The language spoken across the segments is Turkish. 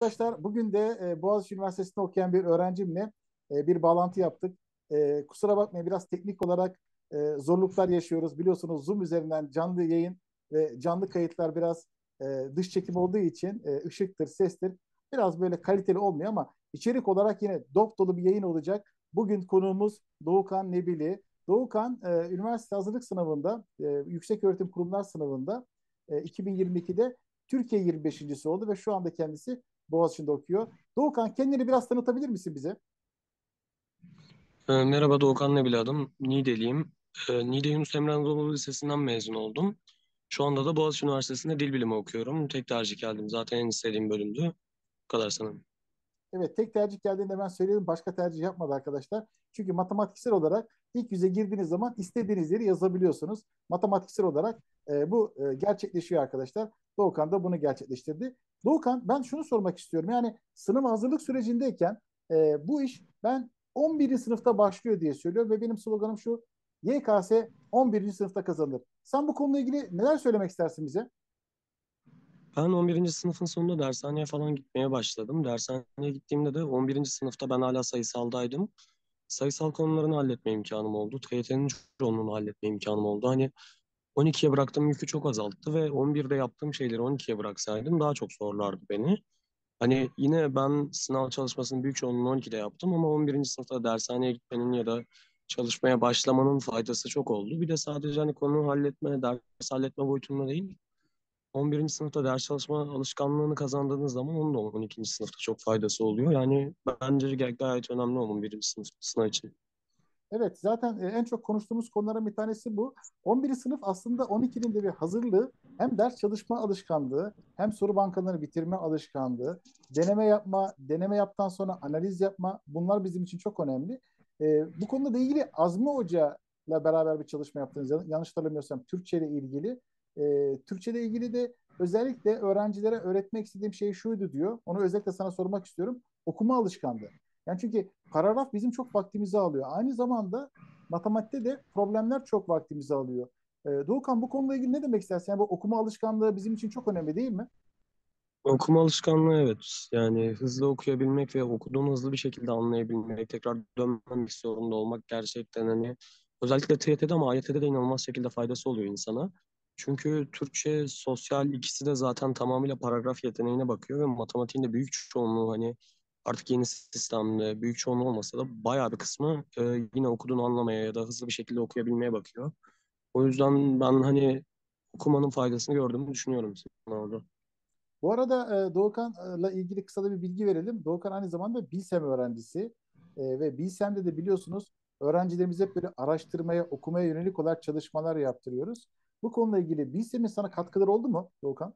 arkadaşlar, bugün de Boğaziçi Üniversitesi'nde okuyan bir öğrencimle bir bağlantı yaptık. Kusura bakmayın, biraz teknik olarak zorluklar yaşıyoruz. Biliyorsunuz Zoom üzerinden canlı yayın ve canlı kayıtlar biraz dış çekim olduğu için ışıktır, sestir. Biraz böyle kaliteli olmuyor ama içerik olarak yine dop dolu bir yayın olacak. Bugün konuğumuz Doğukan Nebili. Doğukan üniversite hazırlık sınavında, yüksek öğretim kurumlar sınavında 2022'de Türkiye 25.'si oldu ve şu anda kendisi Boğaziçi'nde okuyor. Doğukan, kendini biraz tanıtabilir misin bize? Merhaba Doğukan Nebil adım. Niğdeliyim. Niğde Yunus Emre Anadolu Lisesi'nden mezun oldum. Şu anda da Boğaziçi Üniversitesi'nde dil bilimi okuyorum. Tek tercih geldim. Zaten en istediğim bölümdü. Bu kadar sanırım. Evet, tek tercih geldiğinde ben söyledim, başka tercih yapmadı arkadaşlar. Çünkü matematiksel olarak ilk yüze girdiğiniz zaman istediğiniz yeri yazabiliyorsunuz. Matematiksel olarak bu gerçekleşiyor arkadaşlar. Doğukan da bunu gerçekleştirdi. Doğukan, ben şunu sormak istiyorum. Yani sınav hazırlık sürecindeyken bu iş ben 11. sınıfta başlıyor diye söylüyor ve benim sloganım şu: YKS 11. sınıfta kazanır. Sen bu konuyla ilgili neler söylemek istersin bize? Ben 11. sınıfın sonunda dershaneye falan gitmeye başladım. Dershaneye gittiğimde de 11. sınıfta ben hala sayısaldaydım. Sayısal konularını halletme imkanım oldu. TYT'nin çoğunluğunu halletme imkanım oldu. Hani 12'ye bıraktığım yükü çok azalttı ve 11'de yaptığım şeyleri 12'ye bıraksaydım daha çok zorlardı beni. Hani yine ben sınav çalışmasının büyük çoğunluğunu 12'de yaptım ama 11. sınıfta dershaneye gitmenin ya da çalışmaya başlamanın faydası çok oldu. Bir de sadece hani konu halletme, ders halletme boyutunda değil, 11. sınıfta ders çalışma alışkanlığını kazandığınız zaman onun da 12. sınıfta çok faydası oluyor. Yani bence gayet önemli 11. sınıf sınav için. Evet, zaten en çok konuştuğumuz konuların bir tanesi bu. 11. sınıf aslında 12'nin de bir hazırlığı, hem ders çalışma alışkanlığı, hem soru bankalarını bitirme alışkanlığı, deneme yapma, deneme yaptıktan sonra analiz yapma, bunlar bizim için çok önemli. Bu konuda da ilgili Azmi Hoca ile beraber bir çalışma yaptınız. Yanlış hatırlamıyorsam Türkçe ile ilgili. Türkçe ile ilgili de özellikle öğrencilere öğretmek istediğim şey şuydu diyor. Onu özellikle sana sormak istiyorum. Okuma alışkanlığı. Yani çünkü paragraf bizim çok vaktimizi alıyor. Aynı zamanda matematikte de problemler çok vaktimizi alıyor. Doğukan, bu konuyla ilgili ne demek istersin? Yani bu okuma alışkanlığı bizim için çok önemli değil mi? Okuma alışkanlığı evet. Yani hızlı okuyabilmek ve okuduğunu hızlı bir şekilde anlayabilmek, tekrar dönmemek zorunda olmak gerçekten hani özellikle TYT'de ama AYT'de de inanılmaz şekilde faydası oluyor insana. Çünkü Türkçe, sosyal ikisi de zaten tamamıyla paragraf yeteneğine bakıyor ve matematiğin de büyük çoğunluğu hani artık yeni sistemde büyük çoğunluğu olmasa da bayağı bir kısmı yine okuduğunu anlamaya ya da hızlı bir şekilde okuyabilmeye bakıyor. O yüzden ben hani okumanın faydasını gördüğümü düşünüyorum sınavda. Bu arada Doğukan'la ilgili kısa da bir bilgi verelim. Doğukan aynı zamanda Bilsem öğrencisi. Ve Bilsem'de de biliyorsunuz öğrencilerimiz hep böyle araştırmaya, okumaya yönelik olarak çalışmalar yaptırıyoruz. Bu konuyla ilgili Bilsem'in sana katkıları oldu mu Doğukan?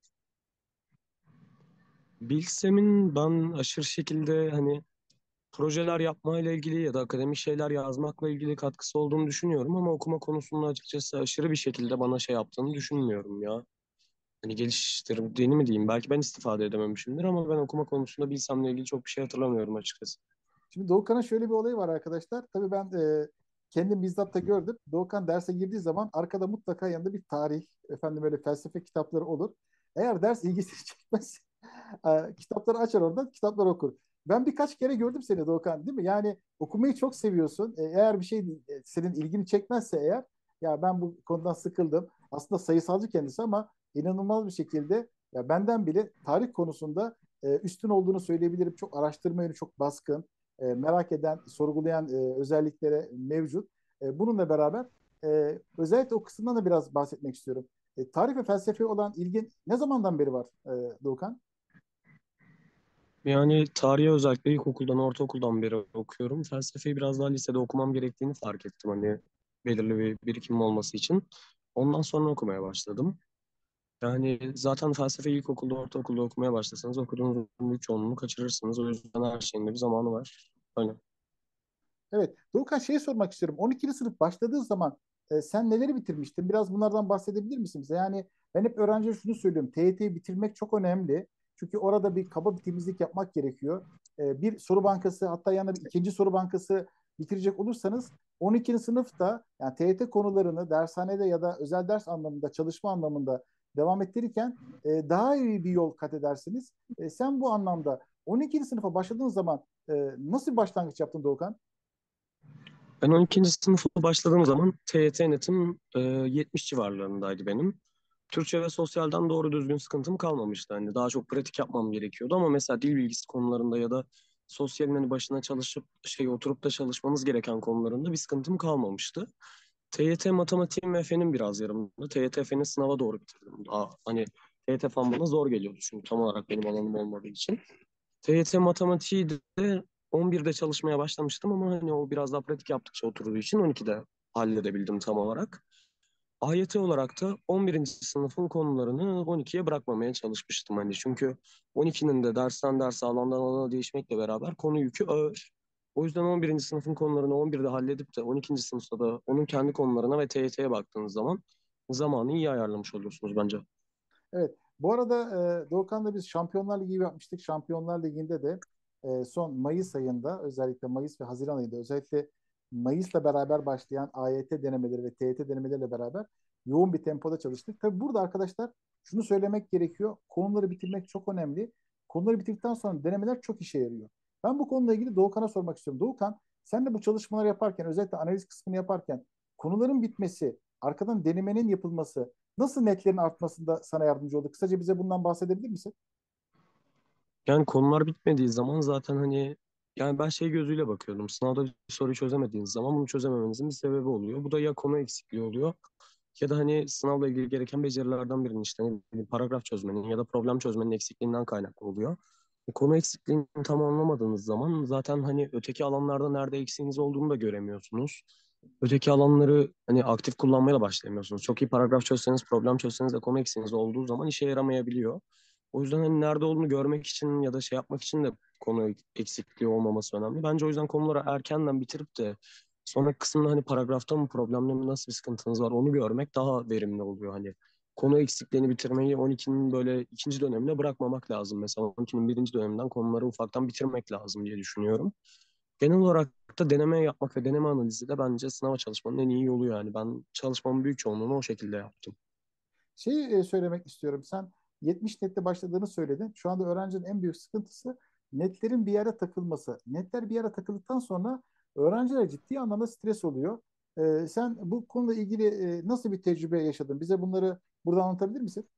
Bilsem'in ben aşırı şekilde hani projeler yapmayla ilgili ya da akademik şeyler yazmakla ilgili katkısı olduğunu düşünüyorum ama okuma konusunda açıkçası aşırı bir şekilde bana şey yaptığını düşünmüyorum ya. Hani geliştirdiğini mi diyeyim? Belki ben istifade edememişimdir ama ben okuma konusunda Bilsem'le ilgili çok bir şey hatırlamıyorum açıkçası. Şimdi Doğukan'ın şöyle bir olayı var arkadaşlar. Tabii ben kendim bizzat da gördüm. Doğukan derse girdiği zaman arkada mutlaka yanında bir tarih, efendim böyle felsefe kitapları olur. Eğer ders ilgisini çekmez, kitapları açar oradan, kitapları okur. Ben birkaç kere gördüm seni Doğukan, değil mi? Yani okumayı çok seviyorsun. Eğer bir şey senin ilgini çekmezse eğer, ya ben bu konudan sıkıldım. Aslında sayısalcı kendisi ama inanılmaz bir şekilde ya benden bile tarih konusunda üstün olduğunu söyleyebilirim. Çok araştırma yönü çok baskın, merak eden, sorgulayan özelliklere mevcut. Bununla beraber özellikle o kısımdan da biraz bahsetmek istiyorum. Tarih ve felsefe olan ilgin ne zamandan beri var Doğukan? Yani tarihi özellikle ilkokuldan, ortaokuldan beri okuyorum. Felsefeyi biraz daha lisede okumam gerektiğini fark ettim hani belirli bir birikimim olması için. Ondan sonra okumaya başladım. Yani zaten felsefe ilkokulda, ortaokulda okumaya başlasanız okuduğunuz büyük çoğunluğunu kaçırırsınız. O yüzden her şeyin de bir zamanı var. Öyle. Evet. Doğukan, şeyi sormak istiyorum. 12. sınıf başladığı zaman sen neleri bitirmiştin? Biraz bunlardan bahsedebilir misin bize? Yani ben hep öğrencilere şunu söylüyorum. TYT'yi bitirmek çok önemli. Çünkü orada bir kaba bir temizlik yapmak gerekiyor. Bir soru bankası, hatta yanına bir ikinci soru bankası bitirecek olursanız 12. sınıfta yani TYT konularını dershanede ya da özel ders anlamında, çalışma anlamında devam ettirirken daha iyi bir yol kat edersiniz. Sen bu anlamda 12. sınıfa başladığın zaman nasıl bir başlangıç yaptın Doğukan? Ben 12. sınıfa başladığım zaman TYT netim 70 civarlarındaydı benim. Türkçe ve sosyalden doğru düzgün sıkıntım kalmamıştı. Hani daha çok pratik yapmam gerekiyordu ama mesela dil bilgisi konularında ya da sosyalin hani başına çalışıp oturup da çalışmamız gereken konularında bir sıkıntım kalmamıştı. TYT matematiğim ve fenim biraz yarımdı. TYT feni sınava doğru bitirdim. Daha hani TYT fen bana zor geliyordu çünkü tam olarak benim alanım olmadığı için. TYT matematiği de 11'de çalışmaya başlamıştım ama hani o biraz daha pratik yaptıkça oturduğu için 12'de halledebildim tam olarak. AYT olarak da 11. sınıfın konularını 12'ye bırakmamaya çalışmıştım hani çünkü 12'nin de dersten derse alandan alana değişmekle beraber konu yükü ağır. O yüzden 11. sınıfın konularını 11'de halledip de 12. sınıfta da onun kendi konularına ve TYT'ye baktığınız zaman zamanı iyi ayarlamış oluyorsunuz bence. Evet. Bu arada Doğukan'la biz Şampiyonlar Ligi yapmıştık. Şampiyonlar Ligi'nde de son Mayıs ayında, özellikle Mayıs ve Haziran ayında, özellikle Mayıs'la beraber başlayan AYT denemeleri ve TYT denemeleriyle beraber yoğun bir tempoda çalıştık. Tabii burada arkadaşlar şunu söylemek gerekiyor. Konuları bitirmek çok önemli. Konuları bitirdikten sonra denemeler çok işe yarıyor. Ben bu konuyla ilgili Doğukan'a sormak istiyorum. Doğukan, sen de bu çalışmaları yaparken, özellikle analiz kısmını yaparken konuların bitmesi, arkadan denemenin yapılması, nasıl netlerin artmasında sana yardımcı oldu? Kısaca bize bundan bahsedebilir misin? Yani konular bitmediği zaman zaten hani yani ben gözüyle bakıyordum. Sınavda bir soruyu çözemediğiniz zaman bunu çözememenizin bir sebebi oluyor. Bu da ya konu eksikliği oluyor ya da hani sınavla ilgili gereken becerilerden birinin işte ne bileyim, paragraf çözmenin ya da problem çözmenin eksikliğinden kaynaklı oluyor. Konu eksikliğini tam anlamadığınız zaman zaten hani öteki alanlarda nerede eksiğiniz olduğunu da göremiyorsunuz. Öteki alanları hani aktif kullanmaya da başlayamıyorsunuz. Çok iyi paragraf çözseniz, problem çözseniz de konu eksiğiniz olduğu zaman işe yaramayabiliyor. O yüzden hani nerede olduğunu görmek için ya da yapmak için de konu eksikliği olmaması önemli. Bence o yüzden konuları erkenden bitirip de sonraki kısımda hani paragrafta mı problemde mi nasıl bir sıkıntınız var onu görmek daha verimli oluyor. Hani konu eksikliğini bitirmeyi 12'nin böyle ikinci dönemine bırakmamak lazım. Mesela 12'nin birinci döneminden konuları ufaktan bitirmek lazım diye düşünüyorum. Genel olarak da deneme yapmak ve deneme analizi de bence sınava çalışmanın en iyi yolu yani. Ben çalışmamın büyük çoğunluğunu o şekilde yaptım. Söylemek istiyorum. Sen 70 nette başladığını söyledin. Şu anda öğrencinin en büyük sıkıntısı netlerin bir yere takılması. Netler bir yere takıldıktan sonra öğrenciler ciddi anlamda stres oluyor. Sen bu konuyla ilgili nasıl bir tecrübe yaşadın? Bize bunları burada anlatabilir misin?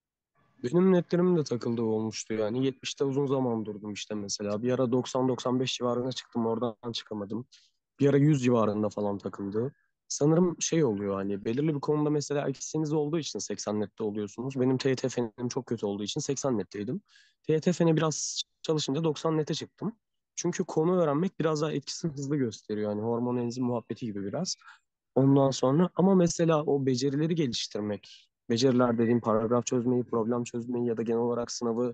Benim netlerim de takıldığı olmuştu yani. 70'te uzun zaman durdum işte mesela. Bir ara 90-95 civarına çıktım oradan çıkamadım. Bir ara 100 civarında falan takıldı. Sanırım oluyor hani belirli bir konuda mesela eksiğiniz olduğu için 80 nette oluyorsunuz. Benim TYT fenim çok kötü olduğu için 80 netteydim. TYT fene biraz çalışınca 90 nete çıktım. Çünkü konu öğrenmek biraz daha etkisini hızlı gösteriyor. Yani hormon enzim muhabbeti gibi biraz. Ondan sonra ama mesela o becerileri geliştirmek, beceriler dediğim paragraf çözmeyi, problem çözmeyi ya da genel olarak sınavı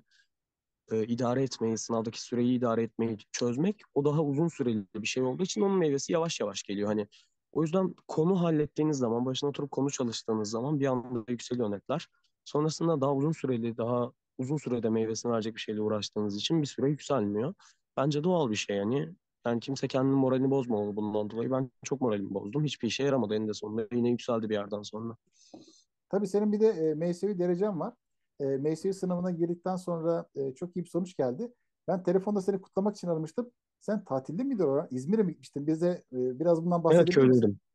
idare etmeyi, sınavdaki süreyi idare etmeyi çözmek o daha uzun süreli bir şey olduğu için onun meyvesi yavaş yavaş geliyor. Hani o yüzden konu hallettiğiniz zaman, başına oturup konu çalıştığınız zaman bir anda yükseliyor netler. Sonrasında daha uzun süreli, daha uzun sürede meyvesini verecek bir şeyle uğraştığınız için bir süre yükselmiyor. Bence doğal bir şey yani. Yani kimse kendinin moralini bozmamalı bundan dolayı. Ben çok moralimi bozdum. Hiçbir işe yaramadı eninde sonunda. Yine yükseldi bir yerden sonra. Tabii senin bir de MSÜ derecen var. MSÜ sınavına girdikten sonra çok iyi bir sonuç geldi. Ben telefonda seni kutlamak için aramıştım. Sen tatilde miydin orada? İzmir'e mi gitmiştin? Bize biraz bundan Evet, bahsedebilir misin? köydeydim.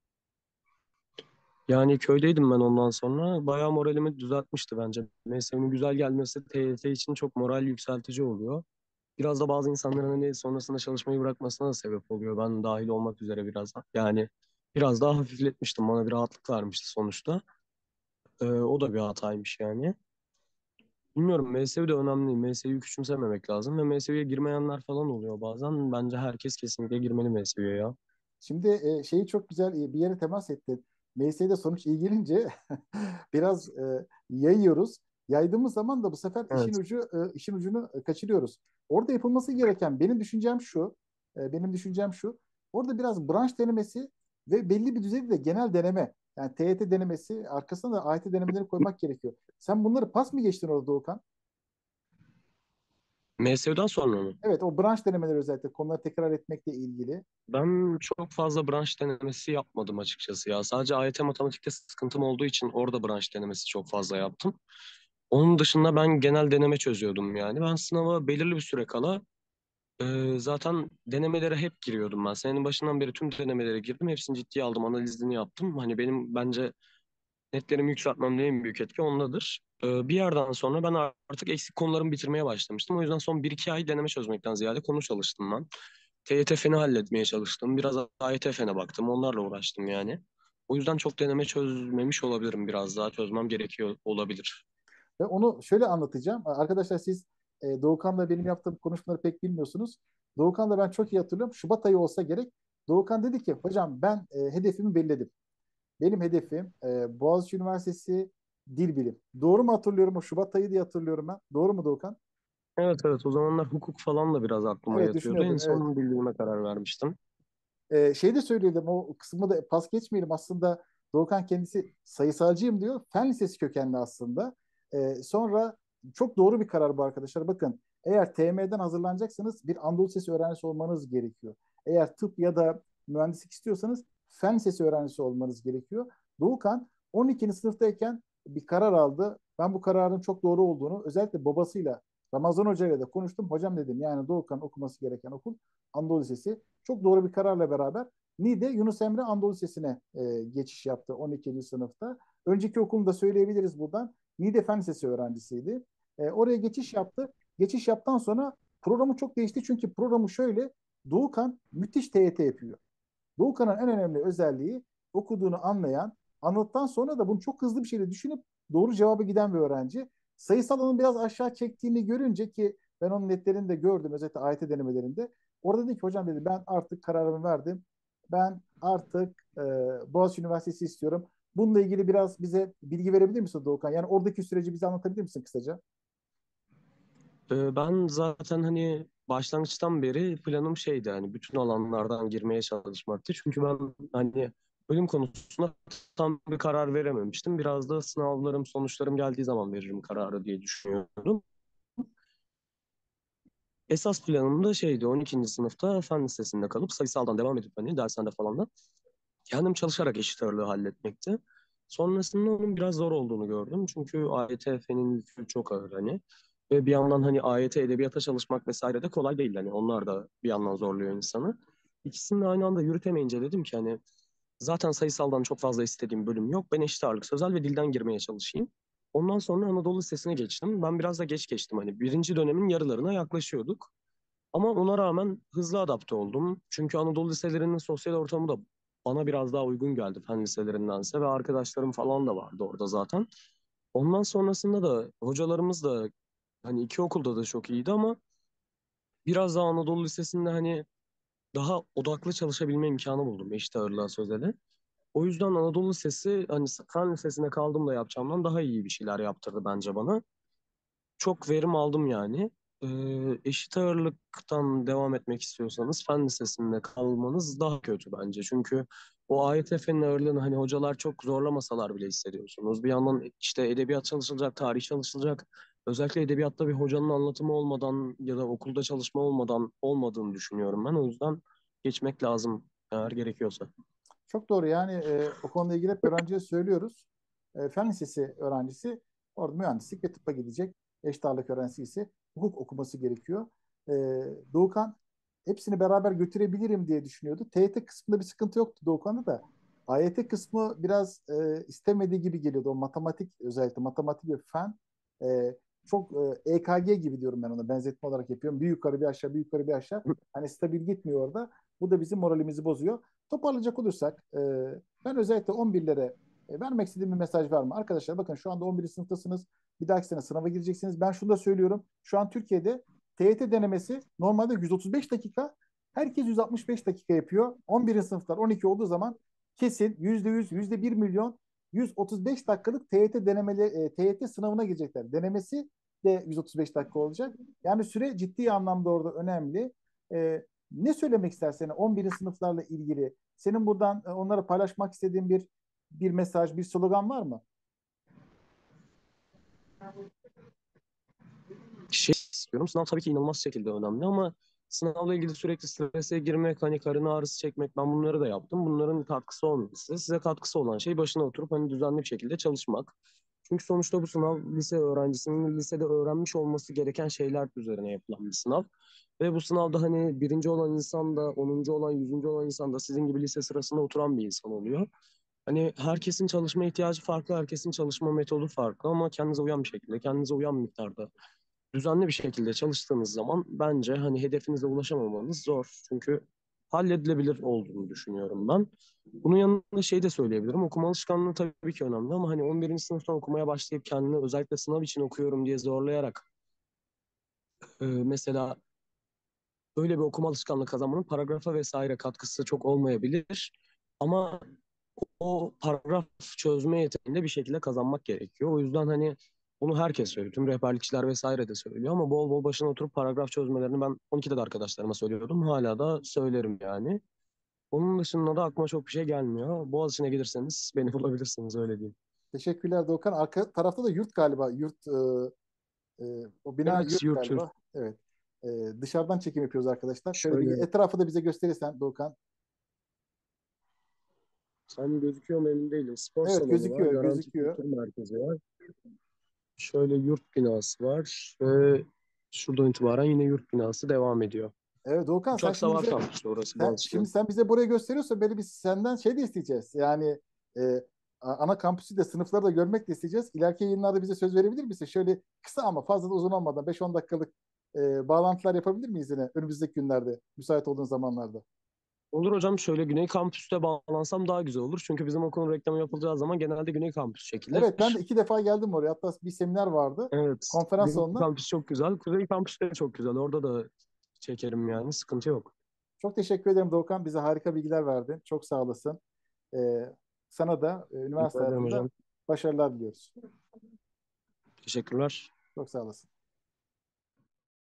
Yani köydeydim ben ondan sonra. Bayağı moralimi düzeltmişti bence. Mesleğimin güzel gelmesi TYT için çok moral yükseltici oluyor. Biraz da bazı insanların hani sonrasında çalışmayı bırakmasına da sebep oluyor. Ben dahil olmak üzere biraz da. Yani biraz daha hafifletmiştim. Bana bir rahatlık vermişti sonuçta. O da bir hataymış yani. Bilmiyorum MSV de önemli. MSV'yi küçümsememek lazım. Ve MSV'ye girmeyenler falan oluyor bazen. Bence herkes kesinlikle girmeli MSV'ye ya. Şimdi şeyi çok güzel bir yere temas ettin. MSÜ'de sonuç iyi gelince biraz yayıyoruz. Yaydığımız zaman da bu sefer Evet. işin ucunu kaçırıyoruz. Orada yapılması gereken benim düşüncem şu. Benim düşüncem şu. Orada biraz branş denemesi ve belli bir düzeyde de genel deneme. Yani TYT denemesi arkasına da AYT denemeleri koymak gerekiyor. Sen bunları pas mı geçtin orada Doğukan? MSÜ'den sonra mı? Evet, o branş denemeleri özellikle konuları tekrar etmekle ilgili. Ben çok fazla branş denemesi yapmadım açıkçası ya. Sadece AYT matematikte sıkıntım olduğu için orada branş denemesi çok fazla yaptım. Onun dışında ben genel deneme çözüyordum yani. Ben sınava belirli bir süre kala zaten denemelere hep giriyordum ben. Senenin başından beri tüm denemelere girdim. Hepsini ciddiye aldım, analizini yaptım. Hani benim bence netlerimi yükseltmemde en büyük etki ondadır. Bir yerden sonra ben artık eksik konularımı bitirmeye başlamıştım. O yüzden son bir iki ay deneme çözmekten ziyade konu çalıştım ben. TYT Fen'i halletmeye çalıştım. Biraz AYT Fen'e baktım. Onlarla uğraştım yani. O yüzden çok deneme çözmemiş olabilirim. Biraz daha çözmem gerekiyor olabilir. Ve onu şöyle anlatacağım. Arkadaşlar siz Doğukan'la benim yaptığım konuşmaları pek bilmiyorsunuz. Doğukan'la ben çok iyi hatırlıyorum. Şubat ayı olsa gerek. Doğukan dedi ki hocam ben hedefimi belirledim. Benim hedefim Boğaziçi Üniversitesi Dil Bilim. Doğru mu hatırlıyorum? O Şubat ayı diye hatırlıyorum ben. Doğru mu Doğukan? Evet, evet, o zamanlar hukuk falan da biraz aklıma Evet yatıyordu. En düşünüyordun. Evet. son bildiğime karar vermiştim. Şey de söyleyelim o kısmı da pas geçmeyelim. Aslında Doğukan kendisi sayısalcıyım diyor. Fen lisesi kökenli aslında. Sonra çok doğru bir karar bu arkadaşlar. Bakın eğer TM'den hazırlanacaksanız bir Anadolu Lisesi öğrencisi olmanız gerekiyor. Eğer tıp ya da mühendislik istiyorsanız fen lisesi öğrencisi olmanız gerekiyor. Doğukan 12. sınıftayken bir karar aldı. Ben bu kararın çok doğru olduğunu özellikle babasıyla Ramazan Hoca ile de konuştum. Hocam dedim yani Doğukan okuması gereken okul Anadolu Lisesi. Çok doğru bir kararla beraber Niğde Yunus Emre Anadolu Lisesi'ne geçiş yaptı 12. sınıfta. Önceki okulunu da söyleyebiliriz buradan. Niğde Fen Lisesi öğrencisiydi. Oraya geçiş yaptı. Geçiş yaptıktan sonra programı çok değişti. Çünkü programı şöyle Doğukan müthiş TYT yapıyor. Doğukan'ın en önemli özelliği okuduğunu anlayan, anladıktan sonra da bunu çok hızlı bir şekilde düşünüp doğru cevaba giden bir öğrenci. Sayısal onun biraz aşağı çektiğini görünce ki ben onun netlerini de gördüm özellikle AYT denemelerinde. Orada dedi ki hocam dedi ben artık kararımı verdim. Ben artık Boğaziçi Üniversitesi istiyorum. Bununla ilgili biraz bize bilgi verebilir misin Doğukan? Yani oradaki süreci bize anlatabilir misin kısaca? Ben zaten hani başlangıçtan beri planım şeydi, hani bütün alanlardan girmeye çalışmaktı. Çünkü ben hani bölüm konusunda tam bir karar verememiştim. Biraz da sınavlarım, sonuçlarım geldiği zaman veririm kararı diye düşünüyordum. Esas planım da şeydi, 12. sınıfta fen lisesinde kalıp sayısaldan devam edip hani dershanede falan da kendim çalışarak eşit ağırlığı halletmekti. Sonrasında onun biraz zor olduğunu gördüm. Çünkü AYT fenin yükü çok ağır hani. Ve bir yandan hani AYT edebiyata çalışmak vesaire de kolay değil. Hani onlar da bir yandan zorluyor insanı. İkisini de aynı anda yürütemeyince dedim ki hani zaten sayısaldan çok fazla istediğim bölüm yok. Ben eşit ağırlık sözel ve dilden girmeye çalışayım. Ondan sonra Anadolu Lisesi'ne geçtim. Ben biraz da geç geçtim. Hani birinci dönemin yarılarına yaklaşıyorduk. Ama ona rağmen hızlı adapte oldum. Çünkü Anadolu liselerinin sosyal ortamı da bana biraz daha uygun geldi fen liselerindense ve arkadaşlarım falan da vardı orada zaten. Ondan sonrasında da hocalarımız da hani iki okulda da çok iyiydi ama biraz daha Anadolu Lisesi'nde hani daha odaklı çalışabilme imkanı buldum eşit ağırlığa sözele. O yüzden Anadolu Lisesi hani fen lisesine kaldığımda yapacağımdan daha iyi bir şeyler yaptırdı bence bana. Çok verim aldım yani. Eşit ağırlıktan devam etmek istiyorsanız fen lisesinde kalmanız daha kötü bence. Çünkü o AYT ağırlığını hani hocalar çok zorlamasalar bile hissediyorsunuz. Bir yandan işte edebiyat çalışılacak, tarih çalışılacak. Özellikle edebiyatta bir hocanın anlatımı olmadan ya da okulda çalışma olmadan olmadığını düşünüyorum ben. O yüzden geçmek lazım eğer gerekiyorsa. Çok doğru yani o konuyla ilgili hep öğrenciye söylüyoruz. Fen lisesi öğrencisi orada mühendislik ve tıbba gidecek. Eşit ağırlık öğrencisi ise hukuk okuması gerekiyor. E, Doğukan hepsini beraber götürebilirim diye düşünüyordu. TYT kısmında bir sıkıntı yoktu Doğukan'da da. AYT kısmı biraz istemediği gibi geliyordu. O matematik özellikle matematik ve fen e, çok EKG gibi diyorum ben ona benzetme olarak yapıyorum. Bir yukarı bir aşağı bir yukarı bir aşağı. Hani stabil gitmiyor orada. Bu da bizim moralimizi bozuyor. Toparlayacak olursak ben özellikle 11'lere vermek istediğim bir mesaj var mı? Arkadaşlar bakın şu anda 11. sınıftasınız. Bir dahaki sene sınava gireceksiniz. Ben şunu da söylüyorum. Şu an Türkiye'de TYT denemesi normalde 135 dakika. Herkes 165 dakika yapıyor. 11. sınıflar 12 olduğu zaman kesin %100, %1 milyon 135 dakikalık TYT denemeleri, TYT sınavına girecekler. Denemesi de 135 dakika olacak. Yani süre ciddi anlamda orada önemli. Ne söylemek istersen 11. sınıflarla ilgili senin buradan onlara paylaşmak istediğin bir mesaj, bir slogan var mı? Şey, istiyorum. Sınav tabii ki inanılmaz şekilde önemli ama sınavla ilgili sürekli strese girmek, hani karın ağrısı çekmek, ben bunları da yaptım. Bunların katkısı olmuyor size. Size katkısı olan şey başına oturup hani düzenli bir şekilde çalışmak. Çünkü sonuçta bu sınav lise öğrencisinin lisede öğrenmiş olması gereken şeyler üzerine yapılan bir sınav. Ve bu sınavda hani birinci olan insan da, 10. olan, 100. olan insan da sizin gibi lise sırasında oturan bir insan oluyor. Hani herkesin çalışma ihtiyacı farklı, herkesin çalışma metodu farklı ama kendinize uyan bir şekilde, kendinize uyan miktarda, düzenli bir şekilde çalıştığınız zaman bence hani hedefinize ulaşamamanız zor. Çünkü halledilebilir olduğunu düşünüyorum ben. Bunun yanında şey de söyleyebilirim. Okuma alışkanlığı tabii ki önemli ama hani 11. sınıftan okumaya başlayıp kendini özellikle sınav için okuyorum diye zorlayarak mesela böyle bir okuma alışkanlığı kazanmanın paragrafa vesaire katkısı çok olmayabilir. Ama o paragraf çözme yeteneğini de bir şekilde kazanmak gerekiyor. O yüzden hani bunu herkes söylüyor. Tüm rehberlikçiler vesaire de söylüyor ama bol bol başına oturup paragraf çözmelerini ben 12'de de arkadaşlarıma söylüyordum. Hala da söylerim yani. Onun dışında da aklıma çok bir şey gelmiyor. Boğaziçi'ne gelirseniz beni bulabilirsiniz öyle diyeyim. Teşekkürler Doğukan. Arka tarafta da yurt galiba. O bina Evet, yurt yurt yurt. galiba. Evet. Dışarıdan çekim yapıyoruz arkadaşlar. Şöyle bir Şöyle etrafı da bize gösterirsen Doğukan. tam gözüküyor mu emin değilim. Spor Evet, salonu var. gözüküyor, Garanti gözüküyor. Kültür Merkezi var. Şöyle yurt binası var. Ve şuradan itibaren yine yurt binası devam ediyor. Evet Doğukan, Uçak savar kampüsü orası şimdi Boğaziçi'nin. sen bize burayı gösteriyorsa böyle biz senden şey de isteyeceğiz. Yani ana kampüsü de sınıfları da görmek de isteyeceğiz. İleriki yayınlarda bize söz verebilir misin? Şöyle kısa ama fazla da uzun olmadan 5-10 dakikalık bağlantılar yapabilir miyiz yine önümüzdeki günlerde müsait olduğun zamanlarda? Olur hocam, şöyle Güney Kampüs'te bağlansam daha güzel olur. Çünkü bizim okulun reklamı yapılacağı zaman genelde Güney Kampüs Evet, ben çekilir. de 2 defa geldim oraya. Hatta bir seminer vardı. Evet, Konferans Güney salonunda. Kampüs çok güzel. Kuzey Kampüs de çok güzel. Orada da çekerim yani, sıkıntı yok. Çok teşekkür ederim Doğukan. Bize harika bilgiler verdin. Çok sağ olasın. E, Sana da Rica üniversite ederim hayatında hocam. başarılar diliyoruz. Teşekkürler. Çok sağ olasın.